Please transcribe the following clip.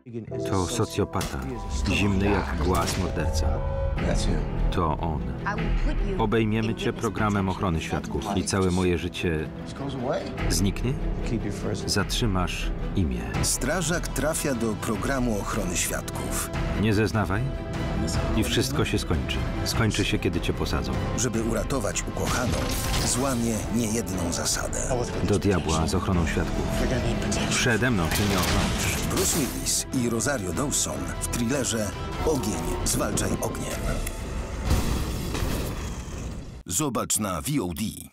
To socjopata, zimny jak głaz morderca. To on. Obejmiemy cię programem ochrony świadków i całe moje życie zniknie? Zatrzymasz imię. Strażak trafia do programu ochrony świadków. Nie zeznawaj i wszystko się skończy. Skończy się, kiedy cię posadzą. Żeby uratować ukochaną, złamie niejedną zasadę. Do diabła z ochroną świadków. Przede mną się nie ochronisz. Bruce Willis i Rosario Dawson w thrillerze Ogień, zwalczaj ogniem. Zobacz na VOD.